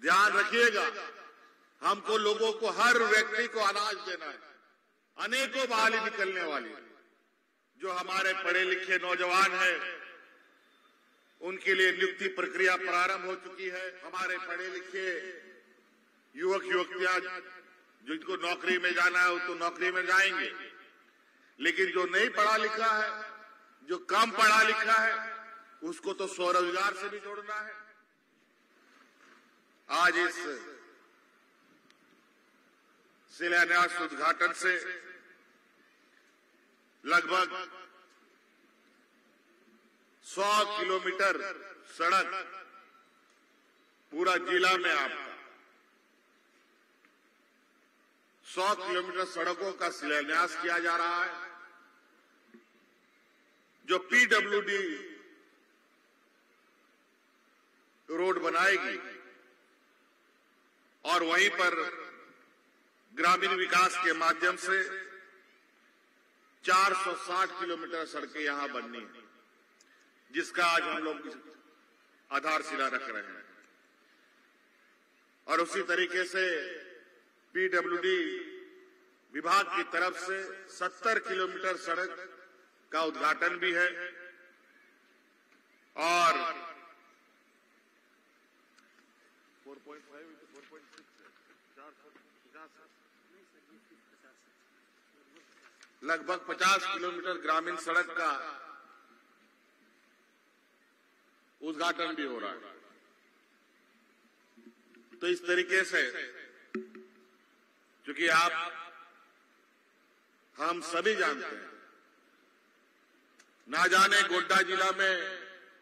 ध्यान रखिएगा, हमको लोगों को, हर व्यक्ति को अनाज देना है। अनेकों बहाली निकलने वाली, जो हमारे पढ़े लिखे नौजवान हैं उनके लिए नियुक्ति प्रक्रिया प्रारंभ हो चुकी है। हमारे पढ़े लिखे युवक युवतियां जिनको नौकरी में जाना है वो तो नौकरी में जाएंगे, लेकिन जो नहीं पढ़ा लिखा है, जो कम पढ़ा लिखा है, उसको तो स्वरोजगार से भी जोड़ना है। आज इस शिलान्यास उद्घाटन से लगभग 100 किलोमीटर सड़क पूरा जिला में, आपका 100 किलोमीटर सड़कों का शिलान्यास किया जा रहा है, जो पीडब्ल्यूडी रोड बनाएगी और वहीं पर ग्रामीण विकास के माध्यम से 460 किलोमीटर सड़कें यहां बननी है, जिसका आज हम लोग आधारशिला रख रहे हैं। और उसी तरीके से पीडब्ल्यूडी विभाग की तरफ से 70 किलोमीटर सड़क का उद्घाटन भी है और 4.5 लगभग 50 किलोमीटर ग्रामीण सड़क का उद्घाटन भी हो रहा है। तो इस तरीके से, क्योंकि हम सभी जानते हैं, ना जाने गोड्डा जिला में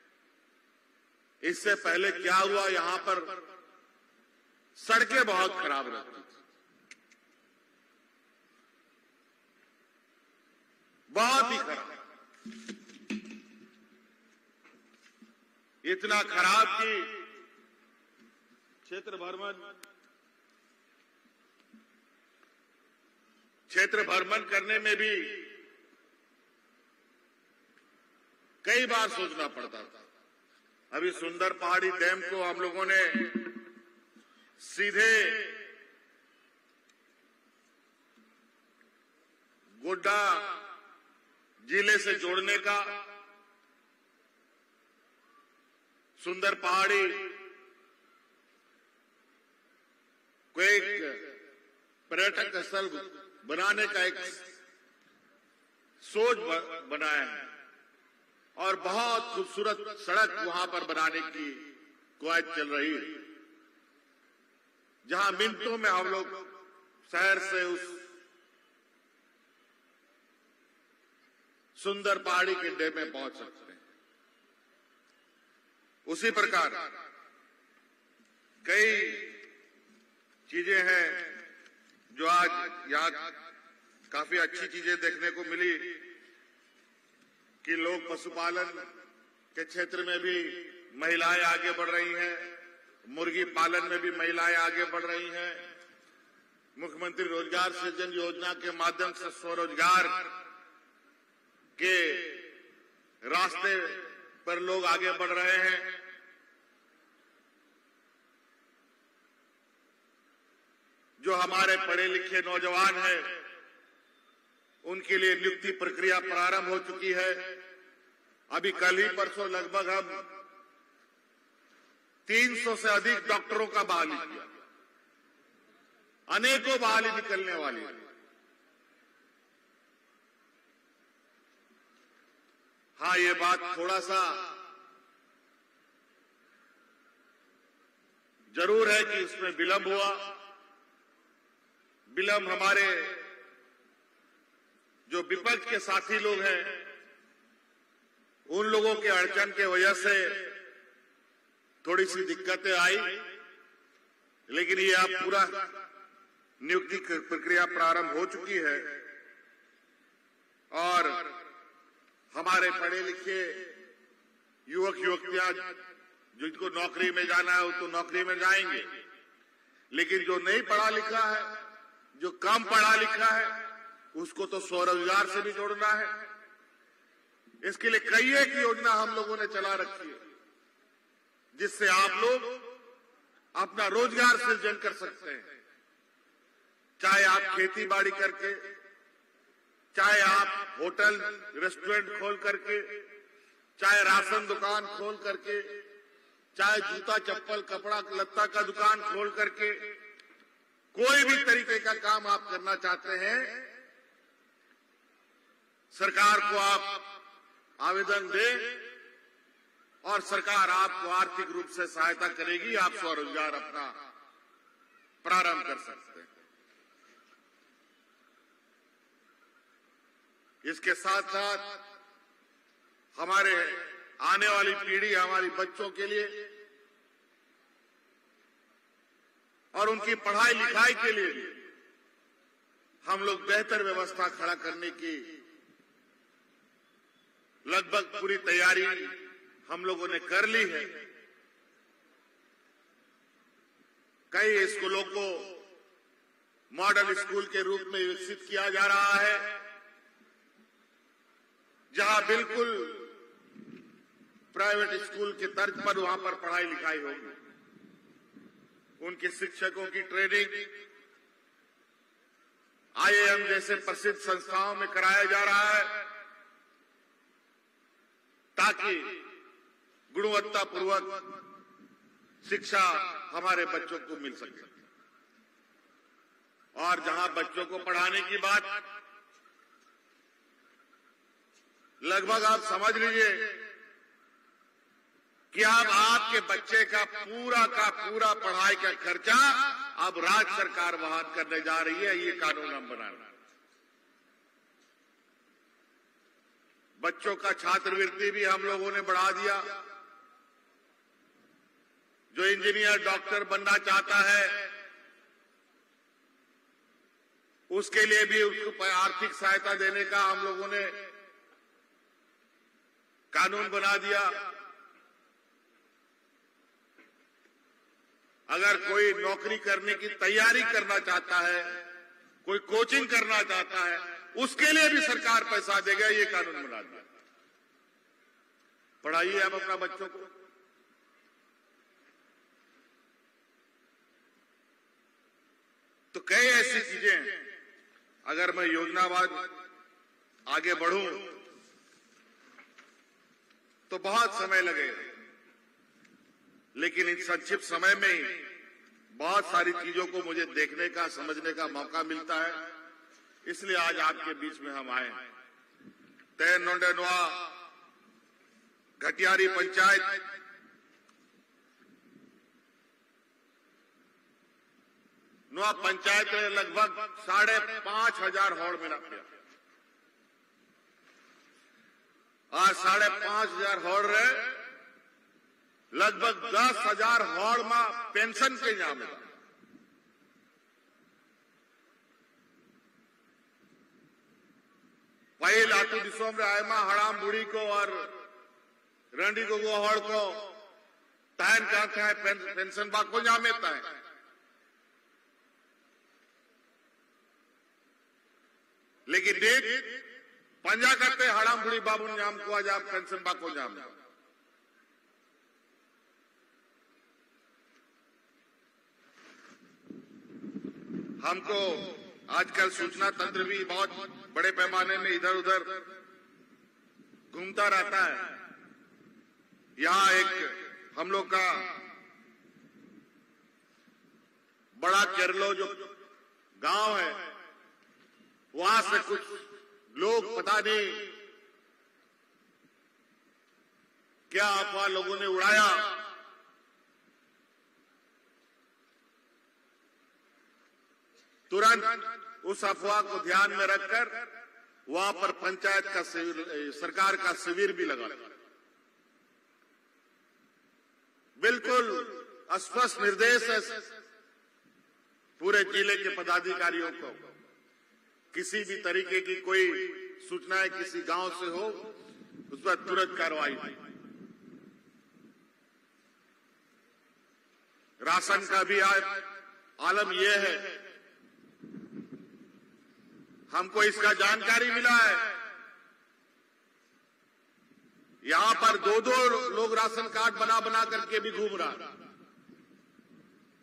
इससे पहले क्या हुआ, यहां पर सड़कें बहुत खराब रहती थी, बहुत ही खराब, इतना खराब कि क्षेत्र भ्रमण करने में भी कई बार सोचना पड़ता था। अभी सुंदर पहाड़ी डैम को हम लोगों ने सीधे गोड्डा जिले से जोड़ने का, सुंदर पहाड़ी को एक पर्यटक स्थल बनाने का एक सोच बनाया है और बहुत खूबसूरत सड़क वहां पर बनाने की कवायद चल रही है, जहां मिनटों में हम लोग शहर से उस सुंदर पहाड़ी के डैम में पहुंच सकते हैं। उसी प्रकार कई चीजें हैं जो आज यहां काफी अच्छी चीजें देखने को मिली कि लोग पशुपालन के क्षेत्र में भी महिलाएं आगे बढ़ रही हैं, मुर्गी पालन में भी महिलाएं आगे बढ़ रही हैं। मुख्यमंत्री रोजगार सृजन योजना के माध्यम से स्वरोजगार के रास्ते पर लोग आगे बढ़ रहे हैं। जो हमारे पढ़े लिखे नौजवान हैं उनके लिए नियुक्ति प्रक्रिया प्रारंभ हो चुकी है। अभी कल ही परसों लगभग हम 300 से अधिक डॉक्टरों का बहाली किया, अनेकों बहाली निकलने वाली है। हाँ, ये बात थोड़ा सा जरूर है कि इसमें विलंब हुआ। विलंब हमारे जो विपक्ष के साथी लोग हैं उन लोगों के अड़चन के वजह से थोड़ी सी दिक्कतें आई, लेकिन ये अब पूरा नियुक्ति प्रक्रिया प्रारंभ हो चुकी है और हमारे पढ़े लिखे युवक युवतियां जिनको नौकरी में जाना है वो तो नौकरी में जाएंगे, लेकिन जो नहीं पढ़ा लिखा है, जो कम पढ़ा लिखा है, उसको तो स्वरोजगार से भी जोड़ना है। इसके लिए कई एक योजना हम लोगों ने चला रखी है, जिससे आप लोग अपना रोजगार सृजन कर सकते हैं। चाहे आप खेती बाड़ी करके, चाहे आप होटल रेस्टोरेंट खोल करके, चाहे राशन दुकान खोल करके, चाहे जूता चप्पल कपड़ा लत्ता का दुकान खोल करके, कोई भी तरीके का काम आप करना चाहते हैं, सरकार को आप आवेदन दें और सरकार आपको आर्थिक रूप से सहायता करेगी। आप स्वरोजगार अपना प्रारंभ कर सकते हैं। इसके साथ साथ हमारे आने वाली पीढ़ी, हमारी बच्चों के लिए और उनकी पढ़ाई लिखाई के लिए भी हम लोग बेहतर व्यवस्था खड़ा करने की लगभग पूरी तैयारी हम लोगों ने कर ली है। कई स्कूलों को मॉडल स्कूल के रूप में विकसित किया जा रहा है, जहां बिल्कुल प्राइवेट स्कूल के तर्ज पर वहां पर पढ़ाई लिखाई होगी। उनके शिक्षकों की ट्रेनिंग IIM जैसे प्रसिद्ध संस्थाओं में कराया जा रहा है, ताकि गुणवत्तापूर्वक शिक्षा हमारे बच्चों को मिल सके। और जहां बच्चों को पढ़ाने की बात, लगभग आप समझ लीजिए कि अब आपके बच्चे का पूरा पढ़ाई का खर्चा अब राज्य सरकार वहन करने जा रही है। ये कानून हम बनाना। बच्चों का छात्रवृत्ति भी हम लोगों ने बढ़ा दिया। जो इंजीनियर डॉक्टर बनना चाहता है, उसके लिए भी उसको आर्थिक सहायता देने का हम लोगों ने कानून बना दिया। अगर कोई नौकरी करने की तैयारी करना चाहता है, कोई कोचिंग करना चाहता है, उसके लिए भी सरकार पैसा देगा। ये कानून बना दिया। पढ़ाइए आप अपना बच्चों को। तो कई ऐसी चीजें हैं। अगर मैं योजनावार आगे बढ़ूं तो बहुत समय लगेगा, लेकिन इस संक्षिप्त समय में ही बहुत सारी चीजों को मुझे देखने का, समझने का मौका मिलता है। इसलिए आज आपके बीच में हम आए। तय नोंडेनुआ घटियारी पंचायत नुआ पंचायत लगभग 5,500 होड़ में रख आज 5,500 होड़ रहे, लगभग 10,000 होड़ में पेंशन के नाम है। पहले आतु दिशों में आए मां हड़ाम बुढ़ी को और रंडी को होड़ को टाइम कहते हैं पेंशन बाको जामेता है। लेकिन देख पंजा करते हड़ाम बुढ़ी बाबू नाम को आज आप पेंशन बाको जाम। हमको आजकल सूचना तंत्र भी बहुत बड़े पैमाने में इधर उधर घूमता रहता है। यहाँ एक हम लोग का बड़ा केरलो जो गांव है, वहां से कुछ लोग पता नहीं क्या अफवाह लोगों ने उड़ाया। तुरंत उस अफवाह को ध्यान में रखकर वहां पर पंचायत का शिविर, सरकार का शिविर भी लगा। बिल्कुल स्पष्ट निर्देश है पूरे जिले के पदाधिकारियों को, किसी भी तरीके की कोई सूचनाएं किसी गांव से हो, उस पर तुरंत कार्रवाई। राशन का भी आलम यह है, हमको इसका जानकारी मिला है। यहां पर 2-2 लोग राशन कार्ड बना करके भी घूम रहा है।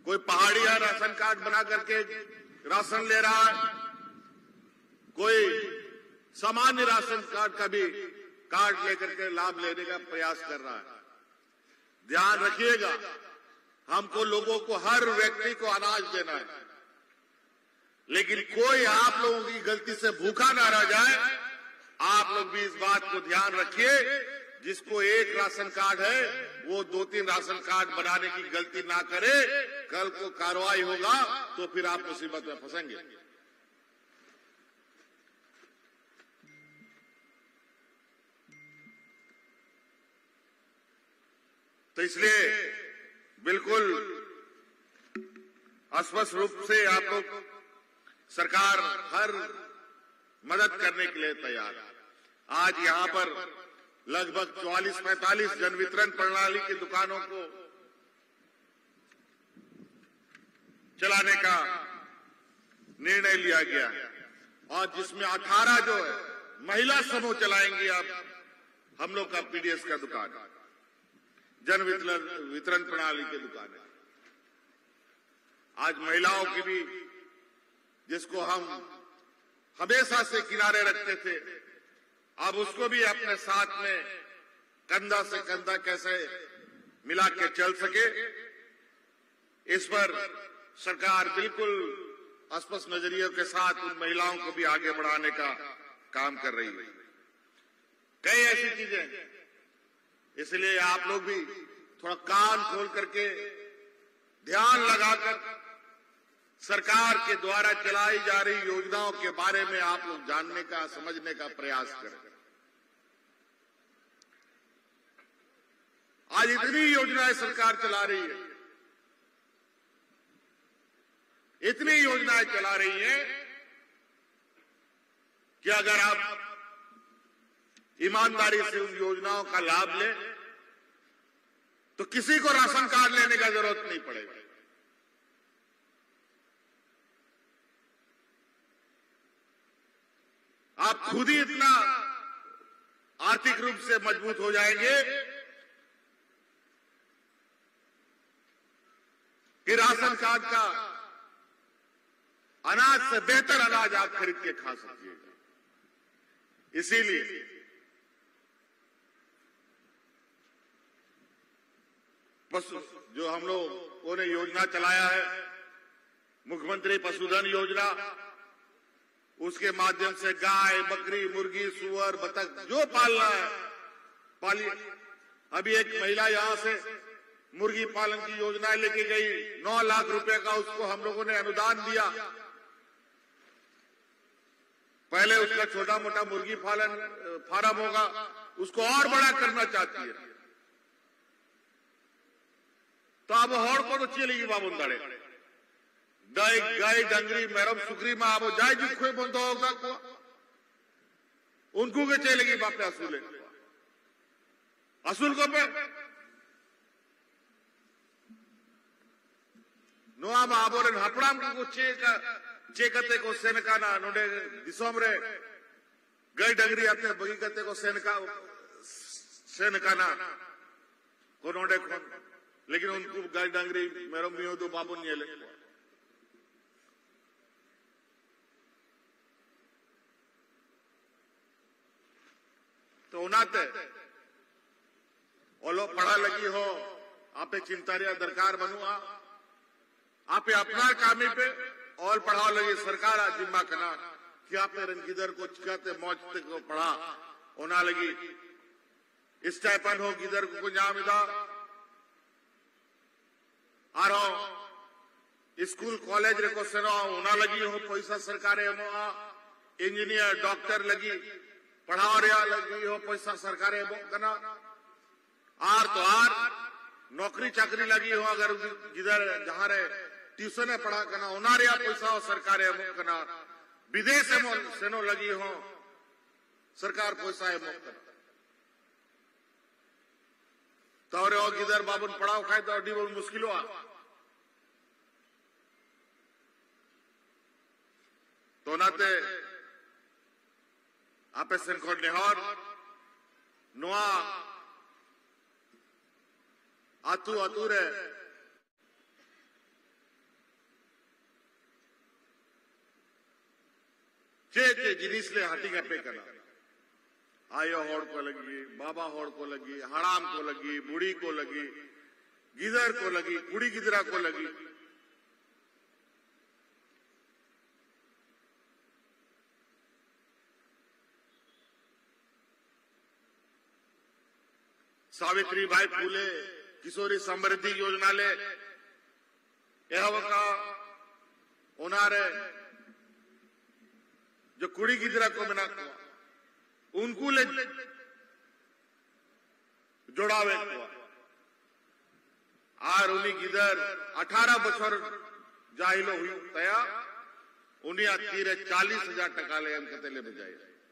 कोई पहाड़िया राशन कार्ड बना करके राशन ले रहा है, कोई सामान्य राशन कार्ड का भी कार्ड लेकर के लाभ लेने का प्रयास कर रहा है। ध्यान रखिएगा, हमको लोगों को, हर व्यक्ति को अनाज देना है, लेकिन कोई आप लोगों की गलती से भूखा ना रह जाए। आप लोग भी इस बात को ध्यान रखिए, जिसको एक राशन कार्ड है वो 2-3 राशन कार्ड बनाने की गलती ना करे। कल को कार्रवाई होगा तो फिर आप मुसीबत में फंसेंगे। तो इसलिए बिल्कुल स्पष्ट रूप से आप लोग, सरकार हर मदद करने के लिए तैयार है। आज यहां पर लगभग 44-45 जन वितरण प्रणाली की दुकानों को चलाने का निर्णय लिया गया है, और जिसमें 18 जो है महिला समूह चलाएंगे। अब हम लोग का पीडीएस का दुकान है, जन वितरण प्रणाली की दुकान है। आज महिलाओं की भी, जिसको हम हमेशा से किनारे रखते थे, अब उसको भी अपने साथ में कंधा से कंधा कैसे मिला के चल सके, इस पर सरकार बिल्कुल स्पष्ट नजरियों के साथ उन महिलाओं को भी आगे बढ़ाने का काम कर रही है। कई ऐसी चीजें हैं, इसलिए आप लोग भी थोड़ा कान खोल करके ध्यान लगाकर सरकार के द्वारा चलाई जा रही योजनाओं के बारे में आप लोग जानने का, समझने का प्रयास करें। आज इतनी योजनाएं सरकार चला रही है, इतनी योजनाएं चला रही है कि अगर आप ईमानदारी से उन योजनाओं का लाभ लें तो किसी को राशन कार्ड लेने का जरूरत नहीं पड़ेगा। आप खुद ही इतना आर्थिक रूप से मजबूत हो जाएंगे कि राशन कार्ड का अनाज से बेहतर अनाज आप खरीद के खा सकिएगा। इसीलिए जो हम लोगों ने योजना चलाया है, मुख्यमंत्री पशुधन योजना, उसके माध्यम से गाय, बकरी, मुर्गी, सुअर, बतख जो पालना है पालिए। अभी एक महिला यहां से मुर्गी पालन की योजना लेके गई, 9 लाख रुपए का उसको हम लोगों ने अनुदान दिया। पहले उसका छोटा मोटा मुर्गी फार्म होगा, उसको और बड़ा करना चाहती है। तो अब होड़ को तो चलेगी बाबुंदाड़े गाय डंगरी मेरम सुकरी में अब जाए जुखे बंद होगा को उनको के चलेगी बापे असूल को पे नुआ में आबोरन हपड़ाम को चेकते को सेनका ना नोडे दिसोम रे गाय डंगरी आते बगीकते को सेनका ना को नोडे को, लेकिन उनको गाय डंगरी मेरम भी हो तो बाबू नहीं ले। तो उनाते ओलो पढ़ा लगी हो आपे चिंतारिया दरकार बनुआ आपे अपना कामी पे और पढ़ाओ लगी सरकार जिम्मा कना कि आपने रंगीदर को चिकाते मौज को पढ़ा होना लगी स्टाइपेंड हो गिदर को जामिदा आरो स्कूल कॉलेज रे को सेनो होना लगी हो पैसा सरकारे मोआ इंजीनियर डॉक्टर लगी पढ़ाओ रे लगी हो पैसा सरकारे कना आर तो आर नौकरी चाकरी लगी हो अगर जिधर जहां रे ट्यूशन है पढ़ा करना होना रे पैसा हो सरकारे कना विदेश से नो लगी हो सरकार पैसा है तौरे हो गिदर बाबुन पढ़ाओ खाए तो अड्डी बहुत मुश्किल हुआ। तो नाते आपे सेनकोट नेहर नुआ आतु रे चे जिनिस ले हाथी का पे करा आयो होड़ को लगी, बाबा होड़ को लगी, हड़ाम को लगी, बूढ़ी को लगी, गिदर को लगी, कुड़ी गिदरा को लगी। सावित्रीबाई फूले किशोरी समृद्धि योजना ले यह का उनारे जो कुड़ी गिदरा को बना उनको ले जोड़ावे आर उन्हीं गिदर 18 बछर जाहिलो हुई तया उन्हीं तीरे 40,000 टका ले हम कते ले बजाए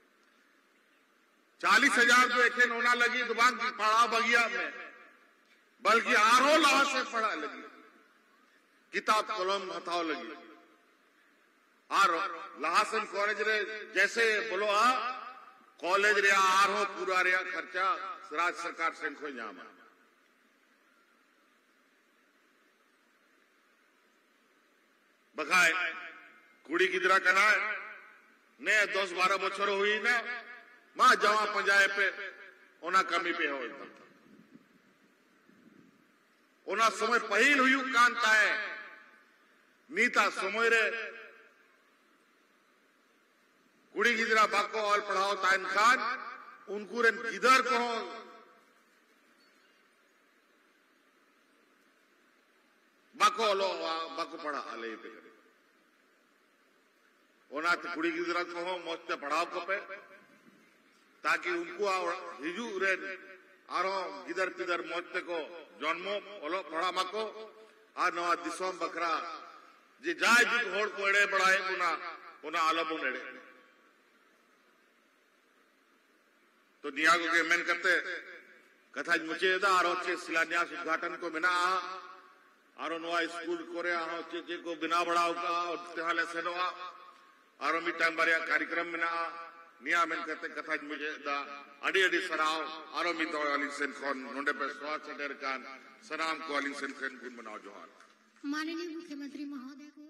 40,000 तो एक होना लगी दुकान की पढ़ा बगिया में बल्कि आरो लाह से पढ़ा लगी किताब कलम हथाव लगी और लाहसन कॉलेज रे जैसे बोलो कॉलेज रे आरो पूरा रे खर्चा राज्य सरकार से कोई जाम बखाए कुड़ी किधरा करना ने 10-12 बछर हुई ना मां जवा पंजाए पे ओना कमी पे हो ओना समय पहिल हुई कांता है नीता समय रे कुड़ी गिदरा बाको और पढ़ाओ ताइन खान उनको रे गिदर को बाको लो बाको पढ़ा आले पे ओना तो कुड़ी गिदरा को मौत पढ़ाओ को पे ताकि उनको हिजू रे आरो गिदर पिदर मौत को जन्मो ओलो पढ़ा माको आ नवा दिसोम बकरा जे जाय जुग होड़ को एड़े बढ़ाए उना आलबो एड़े तो नियागो के मेन करते कथा मुझे दा आरो चे शिलान्यास उद्घाटन को बिना आरो नवा स्कूल कोरे आहो चे को बिना बढ़ाओ का और तेहाले सेनोआ आरो मिटान बारिया कार्यक्रम बिना निया मेन करते कथा मुझे दा अडी अडी सराव आरो मितो वाली सेन खोन नोंडे पे स्वास्थ्य सेंटर कान सनाम को वाली सेन खोन गुण बनाओ जोहार माननीय मुख्यमंत्री महोदय को